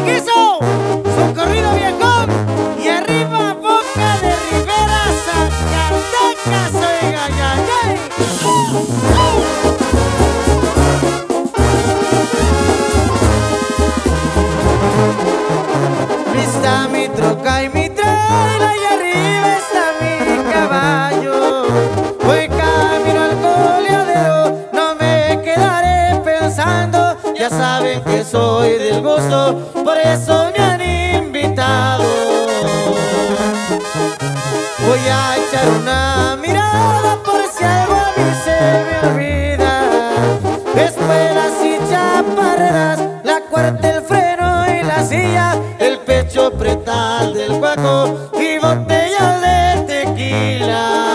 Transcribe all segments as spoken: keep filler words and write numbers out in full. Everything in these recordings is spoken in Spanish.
Urquizo, su corrido viejón. Y arriba Boca de Rivera, Zacatecas, oiga, ya, ya. Está mi troca y mi trailer y arriba está mi caballo. Voy camino al coleadero, no me quedaré pensando. Ya saben que soy del gusto, por eso me han invitado. Voy a echar una mirada por si algo a mí se me olvida. Espuelas y chaparreras, la cuarta, el freno y la silla, el pecho pretal del cuaco y botellas de tequila.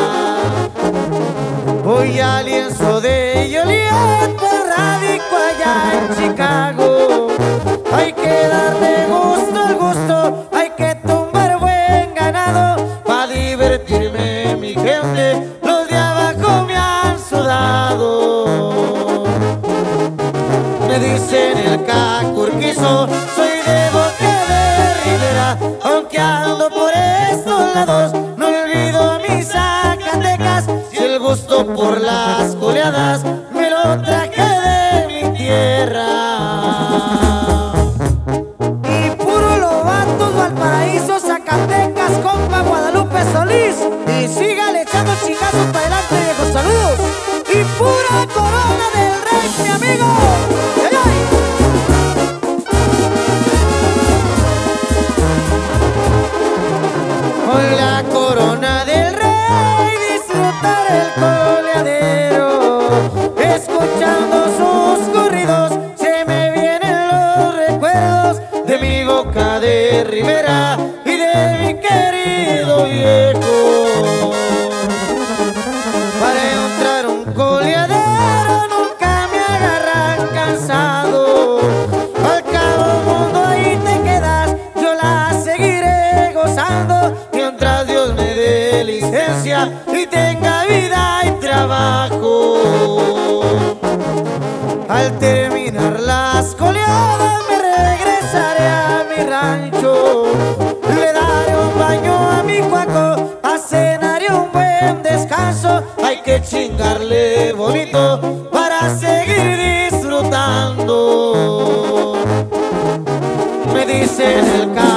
Voy al lienzo de Joliet, pues radico allá en Chicago. Hay que darle gusto al gusto, hay que tumbar buen ganado. Pa' divertirme mi gente, los de abajo me han sudado. Me dicen el Caco Urquizo, soy de Boca de Rivera. Aunque ando por estos lados, no olvido mis Zacatecas. Si el gusto por las coleadas me lo traje de mi tierra. Y puro Lobatos, Valparaíso, Zacatecas, compa Guadalupe Solís. Y sígale echando chingazos para adelante, viejos, saludos. Y pura Corona del Rey, mi amigo. ¡Ay, ay! Con la Corona del Rey disfrutar el coleadero, escuchando sus corridos se me vienen los recuerdos de mi Boca de Rivera y de mi querido viejo. Para encontrar un coleadero nunca me agarran cansado. Al cabo mundo ahí te quedas, yo la seguiré gozando mientras Dios me dé licencia y tenga vida y trabajo. Al terminar las coleadas me regresaré a mi rancho. Le daré un baño a mi cuaco, a cenar y un buen descanso. Hay que chingarle bonito para seguir disfrutando. Me dicen el Caco